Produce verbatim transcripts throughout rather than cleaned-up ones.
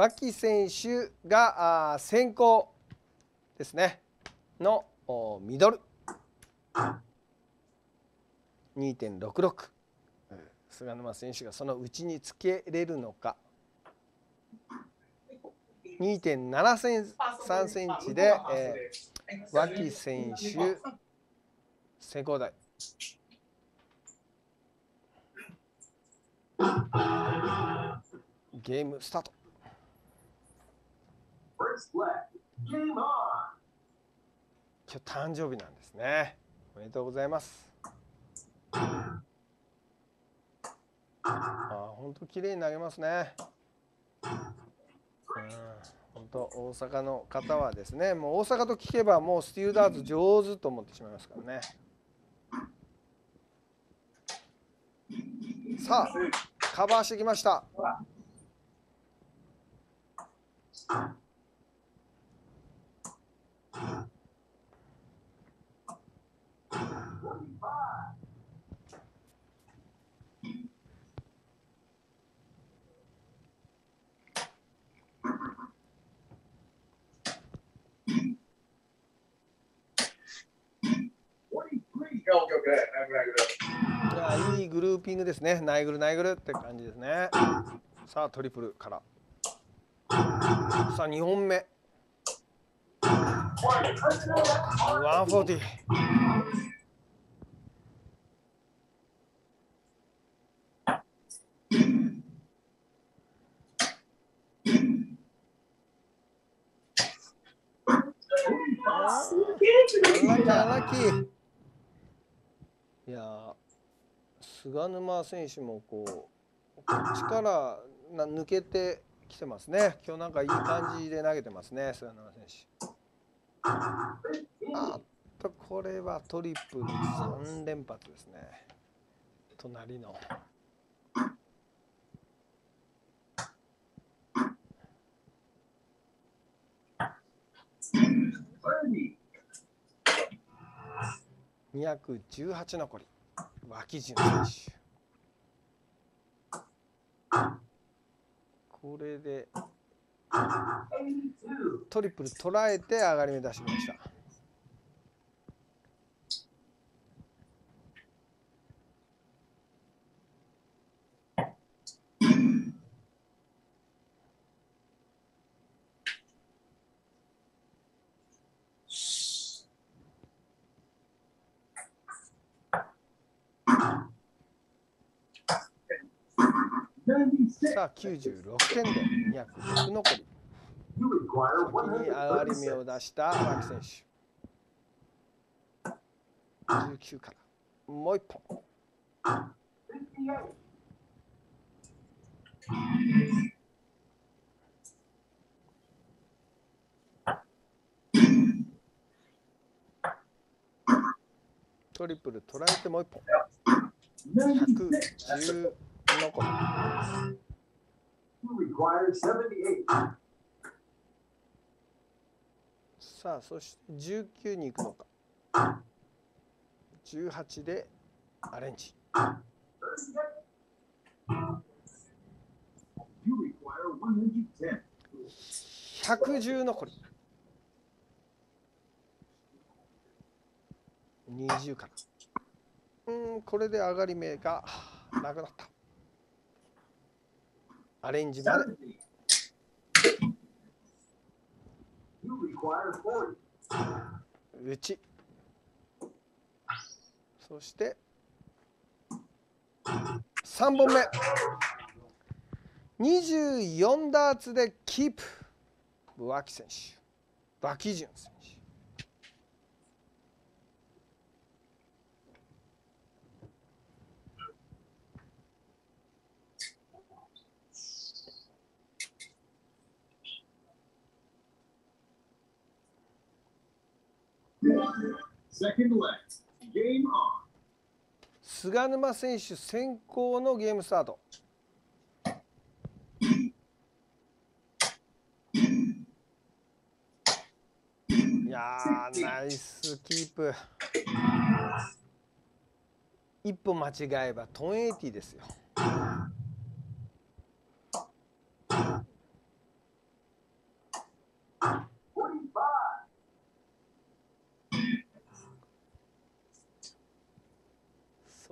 脇選手が先行ですねのミドル にてんろくろく、菅沼選手がその内につけれるのか。 にてんななさんセンチで、えー、脇選手先行台。ゲームスタート。今日誕生日なんですね。おめでとうございます。ああ、本当綺麗に投げますね。本当大阪の方はですね、もう大阪と聞けばもうスティールダーツ上手と思ってしまいますからね。さあカバーしてきました。いや、いいグルーピングですね。ナイグルナイグルって感じですね。さあトリプルから。さあにほんめ。ひゃくよんじゅう。アンラッキーアンラッキー。いや菅沼選手もこうこっちから抜けてきてますね。今日なんかいい感じで投げてますね、菅沼選手。あっとこれはトリプルさん連発ですね。隣の。にひゃくじゅうはち残り。脇潤選手。これでトリプル捉えて上がり目出しました。さあきゅうじゅうろくてんでにひゃくろく残り。先に上がり目を出した脇選手。じゅうきゅうからもういっぽん。トリプル捉えてもういっぽん。ひゃくじゅう残り。さあそしてじゅうきゅうに行くのか。じゅうはちでアレンジ。ひゃくじゅう残り。にじゅうから。うん、これで上がり目がなくなった。アレンジまで。内。そしてさんぼんめ。にじゅうよんダーツでキープ。脇選手。脇潤選手。菅沼選手先行のゲームスタート。いやーナイスキープ。一歩間違えばトンエイティですよ。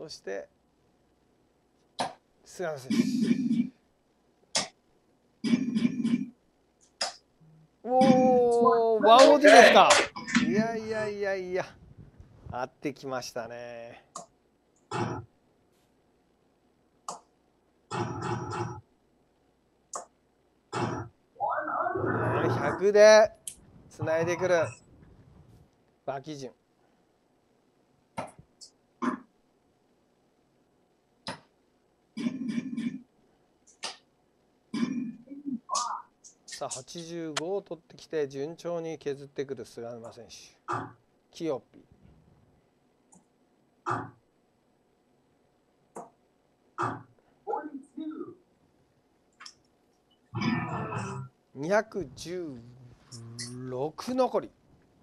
そして菅野選手。おお、ワンオーティーですか。いやいやいやいや、合ってきましたね。ひゃくでつないでくるバキ順。さあはちじゅうごを取ってきて順調に削ってくる菅沼選手。キヨピにひゃくじゅうろく残り。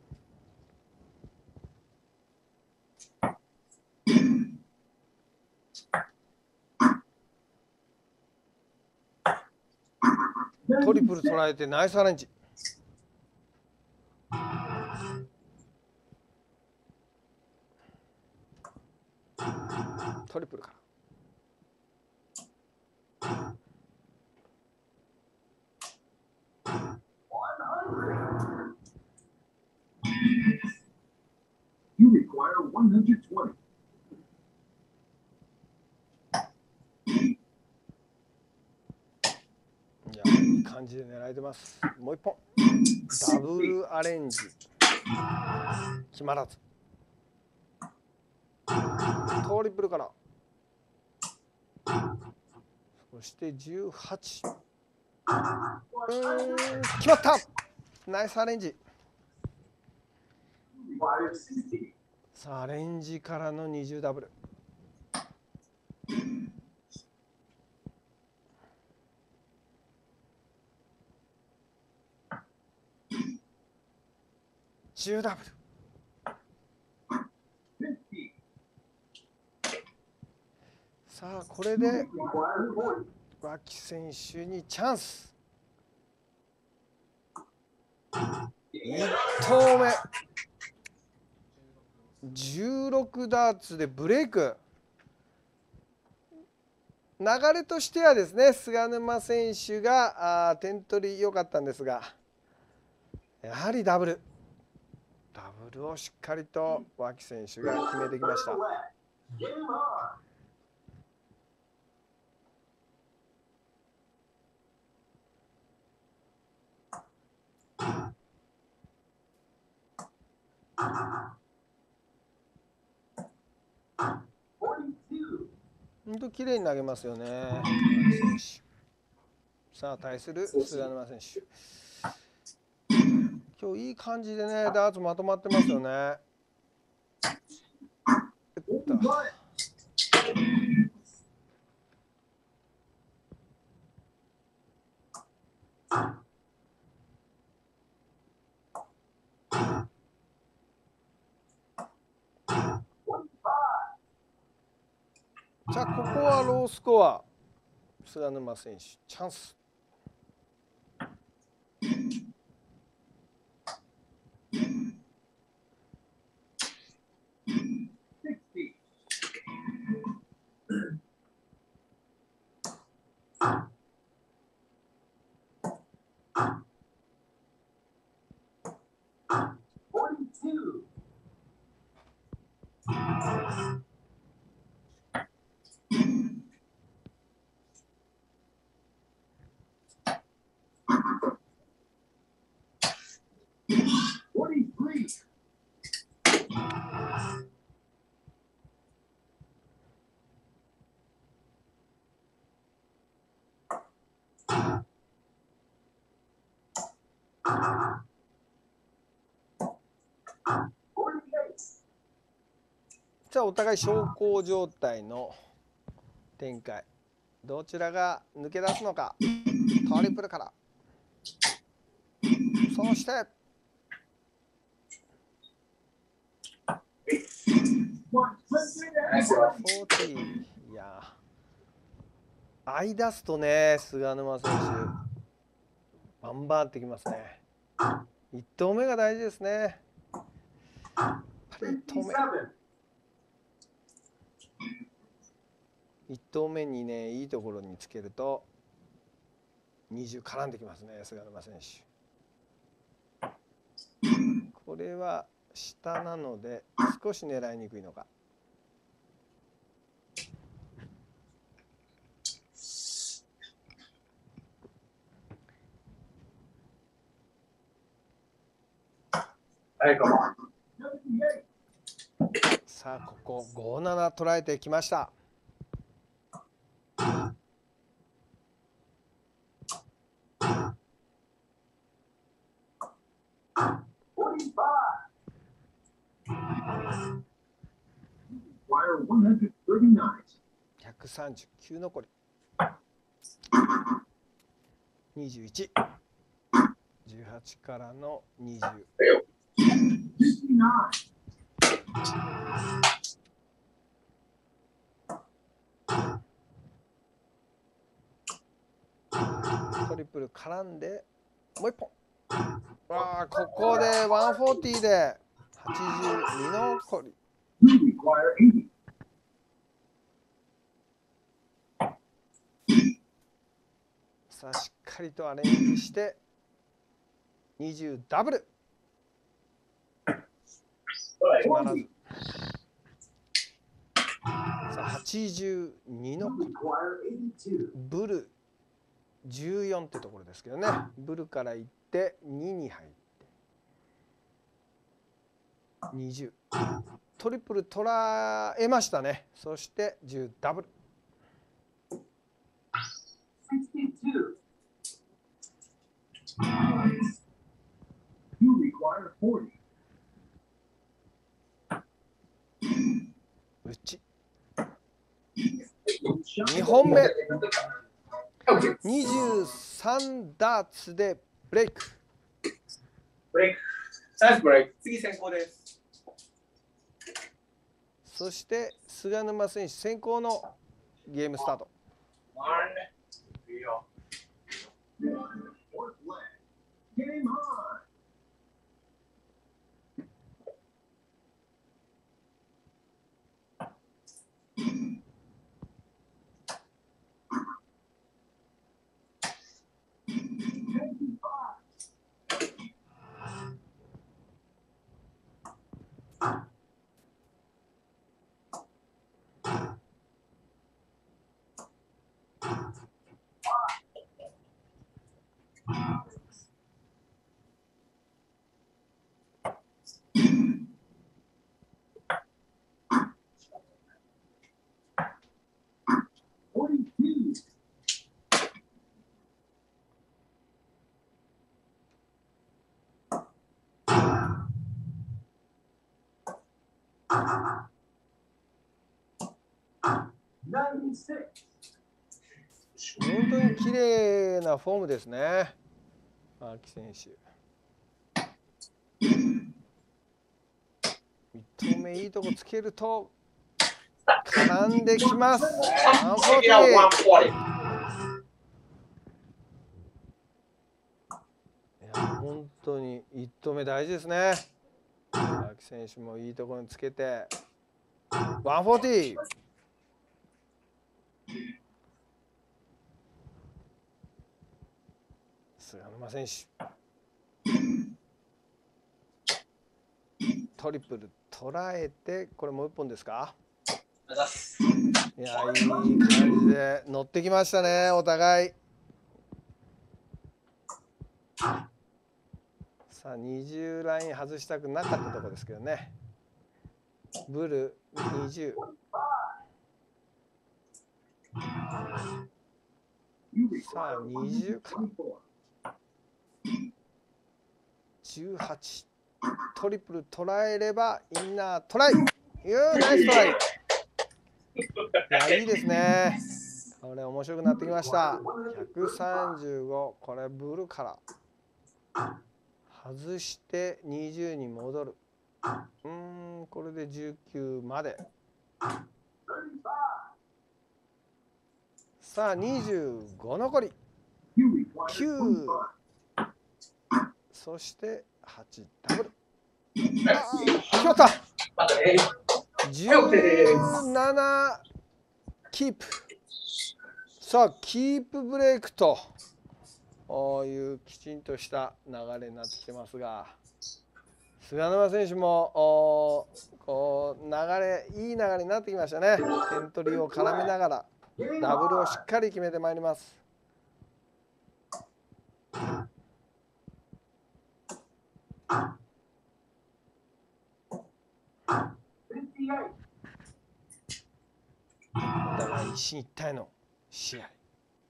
トリプル捉えてナイスアレンジ。トリプルから。 You require one hundred twenty. いや、いい感じで狙えてます。もう一本。ダブルアレンジ。決まらず。トリプルから。そしてじゅうはち。うーん、決まった。ナイスアレンジ。さあ、アレンジからのにじゅうダブル。じゅうダブル。さあこれで脇選手にチャンス。いち投目じゅうろくダーツでブレイク。流れとしてはですね、菅沼選手があ点取り良かったんですが、やはりダブルダブルをしっかりと脇選手が決めてきました。本当綺麗に投げますよね、脇選手。さあ対する菅沼選手。今日いい感じでね、ダーツまとまってますよね。じゃあここはロースコア、菅沼選手チャンス。じゃあお互い小康状態の展開。どちらが抜け出すのか。トリプルから。そしてフォーティー。いや合い出すとね、菅沼選手バンバンってきますね。いち投目が大事ですね。やっぱりいち投目。 いっ投目にねいいところにつけるとにじゅう絡んできますね、菅沼選手。これは下なので少し狙いにくいのか。さあここごなな捉えてきました。ひゃくさんじゅうきゅう残り。にじゅういち。じゅうはちからのにじゅう。トリプル絡んでもう一本。わあ、ここでひゃくよんじゅうではちじゅうに残り。さあしっかりとアレンジしてにじゅうダブル決まらず。さあはちじゅうに残り。ブルじゅうよんってところですけどね。ブルからいってにに入ってにじゅう。トリプル捉えましたね。そしてじゅうダブル。うちにほんめ。にじゅうさんダーツでブレイク。 ブレイク。ナイスブレイク。次先行です。 そして菅沼選手先行のゲームスタート。本当に綺麗なフォームですね、荒木選手。いち投目いいとこつけると絡んできます。いや本当にいち投目大事ですね。荒木選手もいいところにつけてひゃくよんじゅう。菅沼選手トリプル捉えて、これもう一本ですか。いやいい感じで乗ってきましたね、お互い。さあにじゅうライン外したくなかったところですけどね。ブルにじゅう。さあにじゅうからじゅうはち。トリプル捉えればインナートライ。いうナイストライ。いやいいですね。これ面白くなってきました。ひゃくさんじゅうご。これブルから外してにじゅうに戻る。うん、これでじゅうきゅうまで。さあにじゅうご残り。きゅう。そしてはちダブル。ああ、決まった。じゅうなな、 キープ。さあキープブレイクというきちんとした流れになってきてますが、菅沼選手もこう流れいい流れになってきましたね。エントリーを絡めながらダブルをしっかり決めてまいります。お互い一進一退の試合。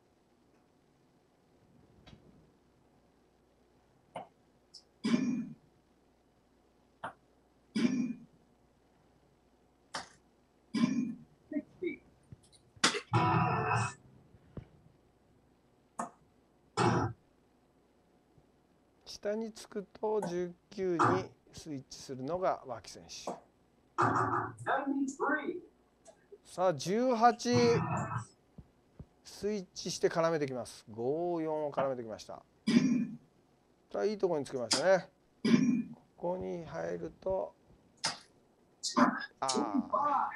下につくとじゅうきゅうにスイッチするのが脇選手。さあじゅうはちスイッチして絡めてきます。ご、よんを絡めてきました。さあいいところにつけましたね。ここに入るとああ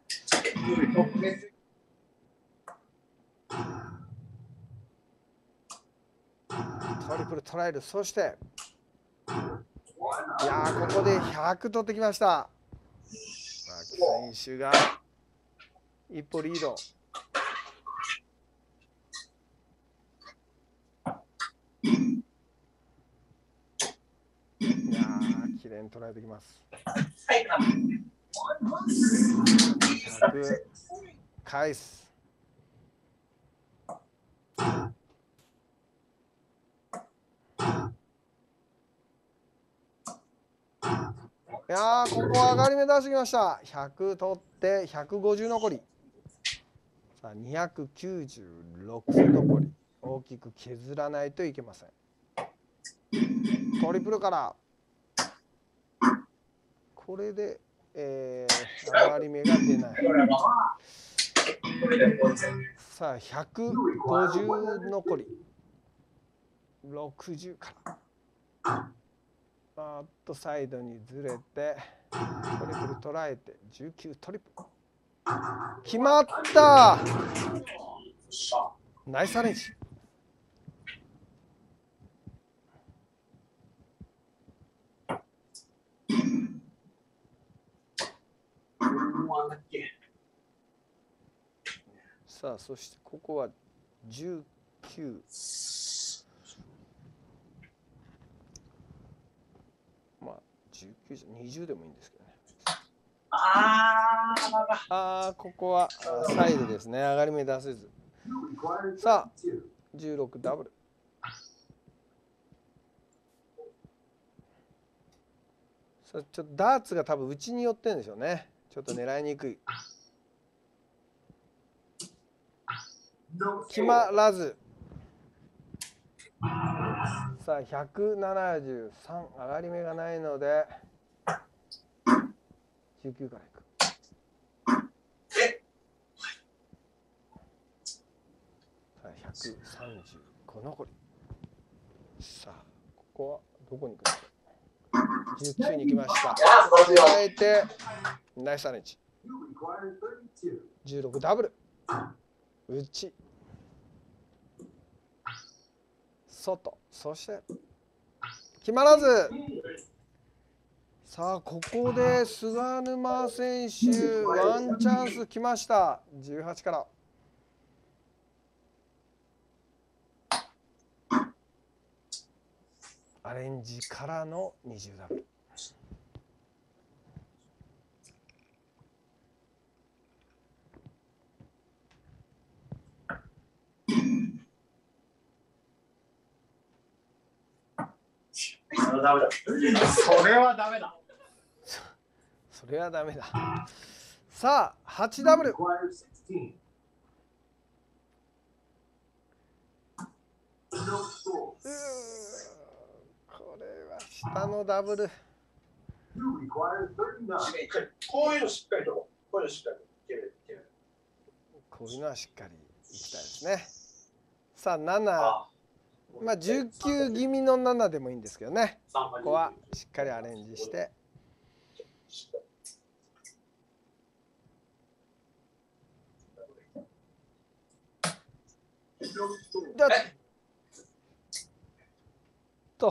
トリプルトライル。そしていやーここでひゃく取ってきました。脇選手が一歩リード。いやー綺麗に捉えてきます。ひゃく返す。いやーここは上がり目出してきました。ひゃく取ってひゃくごじゅう残り。さあにひゃくきゅうじゅうろく残り。大きく削らないといけません。トリプルからこれで、えー、上がり目が出ない。さあひゃくごじゅう残り。ろくじゅうからあっとサイドにずれてトリプル捉えてじゅうきゅうトリプル決まった。ナイスアレンジ。さあそしてここはじゅうきゅう。まあじゅうきゅうじゃにじゅうでもいいんですけどね。 ああーここはサイドですね。上がり目出せず。さあじゅうろくダブル。さあちょっとダーツが多分内に寄ってるんでしょうね。ちょっと狙いにくい。決まらず。さあひゃくななじゅうさん上がり目がないのでじゅうきゅうからいく。さあひゃくさんじゅうご残り。さあここはどこに行くんでしょう。じゅうきゅうに行きました。加えてナイスアレンジ。じゅうろくダブル内外。そして決まらず。さあここで菅沼選手ワンチャンス来ました。じゅうはちからアレンジからのにじゅうダブル。 それはダメだ。 それはダメだ。さあはちダブル。これは下のダブル。 こういうのしっかりと、こういうのしっかりと決める。 こういうのはしっかりいきたいですね。さあなな。まあじゅうきゅう気味のななでもいいんですけどね。ここはしっかりアレンジして。 だっと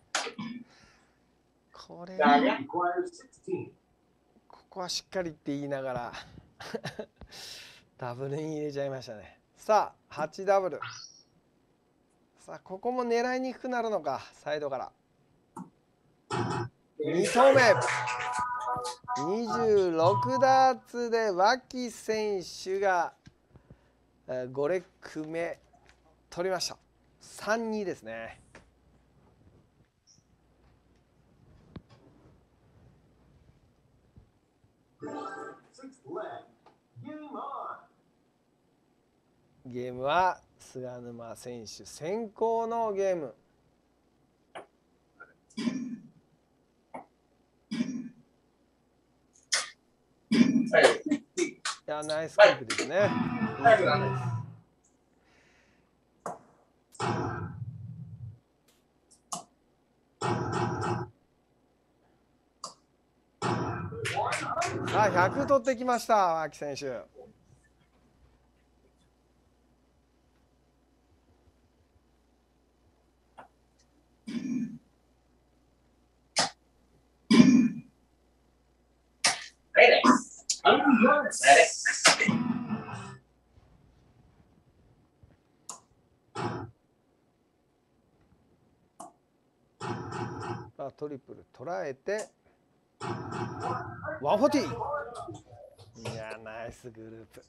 これ Dale. ここはしっかりって言いながらダブルに入れちゃいましたね。さあはちダブル。さあここも狙いにくくなるのか、サイドからに投目にじゅうろくダーツで脇選手がごレッグ目取りました。さんにですね。ゲームは菅沼選手先行のゲーム。いやナイスキープですね。 最後だね。 さあひゃく取ってきました脇選手。 Dale. Dale. さあトリプル捉えてワンフォーティー。いやナイスグループ。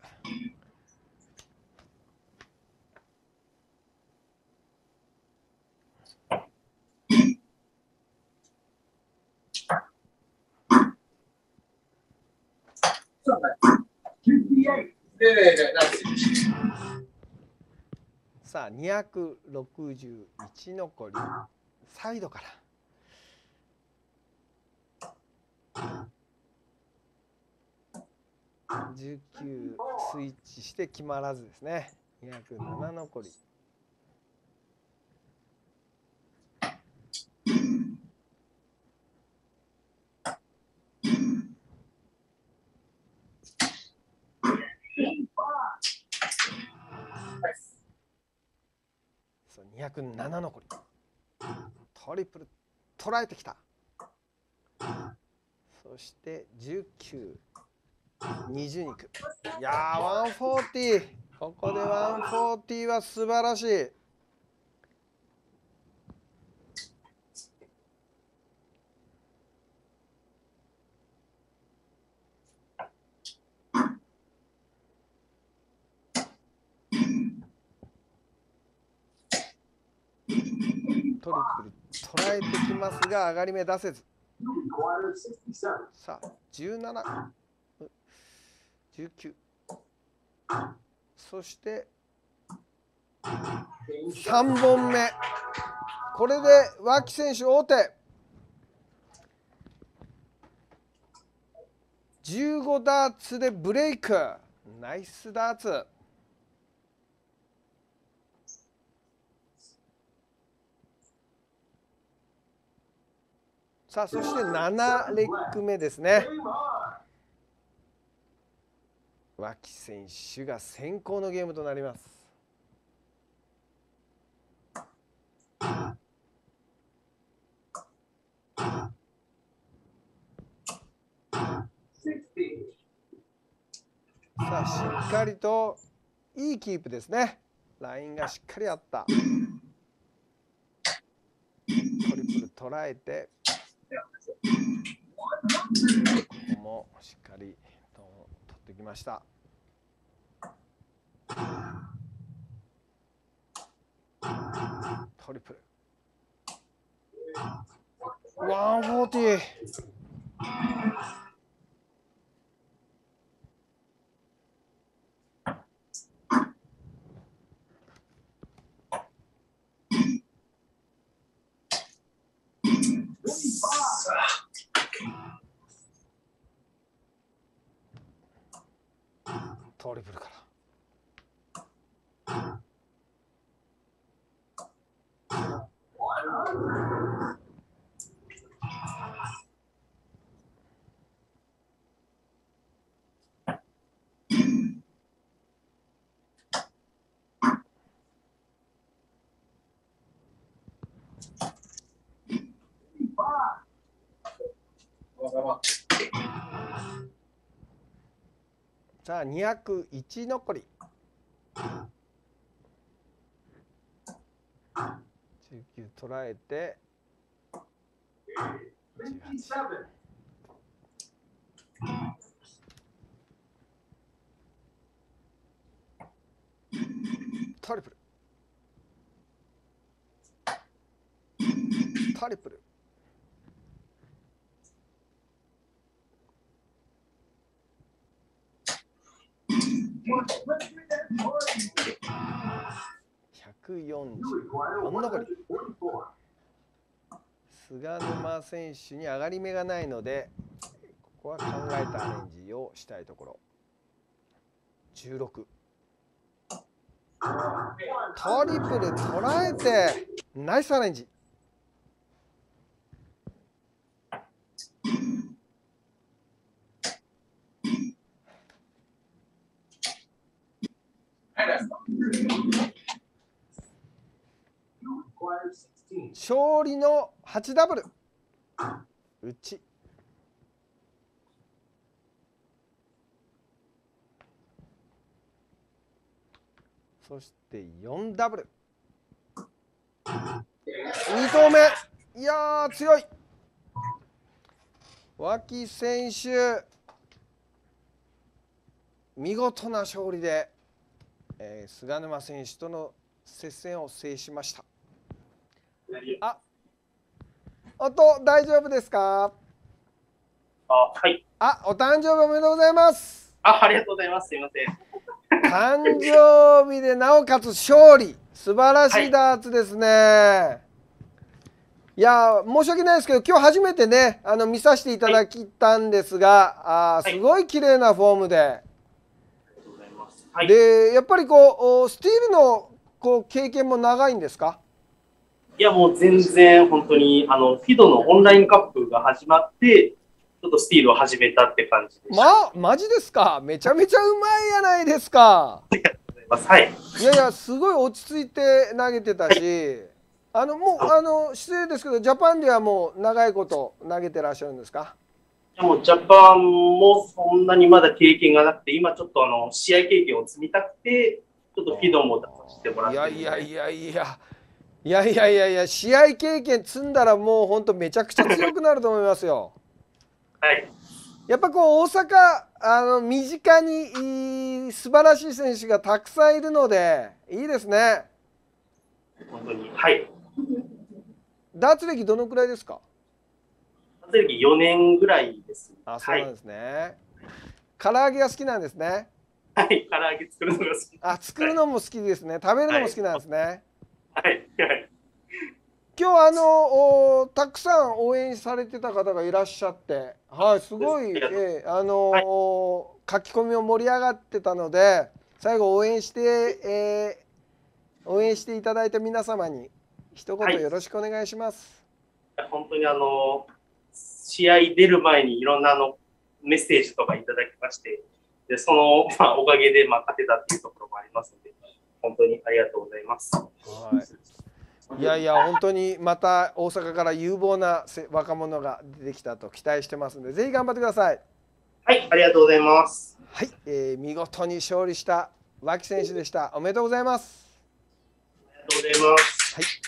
で、で、で、 さあにひゃくろくじゅういち残りサイドからじゅうきゅうスイッチして決まらずですね。にひゃくなな残り。そうにひゃくなな残り。トリプル捉えてきた。そしてじゅうきゅう、にじゅうにいく。いやーワンフォーティー。ここでワンフォーティーは素晴らしい。トリプル捉えてきますが上がり目出せず。さあじゅうなな、じゅうきゅう、そしてさんぼんめ。これで脇選手王手。じゅうごダーツでブレイク。ナイスダーツ。さあそしてななレッグ目ですね。脇選手が先行のゲームとなります。さあしっかりといいキープですね。ラインがしっかりあった。トリプル捉えてここもしっかりと取ってきました。トリプルワンフォーティー。トリプルからさあにひゃくいち残り。じゅうきゅう捉えてじゅうはち。トリプルトリプルひゃくよんじゅうよん残り。菅沼選手に上がり目がないので、ここは考えたアレンジをしたいところ。じゅうろく。トリプル捉えてナイスアレンジ。勝利のはちダブル。うち。そしてよんダブル。に投目。いやー強い。脇選手見事な勝利で、えー、菅沼選手との接戦を制しました。あ、音大丈夫ですか？ あ、はい。 あ、お誕生日おめでとうございます。 あ、ありがとうございます。すいません。 誕生日でなおかつ勝利、素晴らしいダーツですね。はい、いや申し訳ないですけど、今日初めてねあの見させていただきたんですが、はい、あすごい綺麗なフォームで、はい、でやっぱりこうスティールのこう経験も長いんですか？ いやもう全然本当にあのフィドのオンラインカップが始まってちょっとスティールを始めたって感じでした。 まマジですか？めちゃめちゃうまいやないですか。 ありがとうございます。はい。 いやいやすごい落ち着いて投げてたし、はい、あのもうあの失礼ですけどジャパンではもう長いこと投げてらっしゃるんですか？ いやもうジャパンもそんなにまだ経験がなくて、今ちょっとあの試合経験を積みたくてちょっとフィドも出させてもらってるので。 いやいやいやいやいやいやいやいや試合経験積んだらもう本当めちゃくちゃ強くなると思いますよ。 はい。 やっぱこう大阪あの身近に素晴らしい選手がたくさんいるのでいいですね。 本当にはい。 ダーツ歴どのくらいですか？ ダーツ歴よねんぐらいです。 あ、そうなんですね。はい、唐揚げが好きなんですね。 はい、唐揚げ作るのが好き。 あ、作るのも好きですね。食べるのも好きなんですね。はい。 はい。 今日あのたくさん応援されてた方がいらっしゃって、はい、すごい、えー、あのーはい、書き込みを盛り上がってたので、最後応援して、えー、応援していただいた皆様に一言よろしくお願いします。 はい、本当にあの試合出る前にいろんなあのメッセージとかいただきまして、でその、まあ、おかげで、まあ、勝てたっていうところもありますので、本当にありがとうございます。はい、 いやいや本当にまた大阪から有望な若者が出てきたと期待してますので、ぜひ頑張ってください。 はい、ありがとうございます。 はい、えー、見事に勝利した脇選手でした。おめでとうございます。 ありがとうございます。 はい。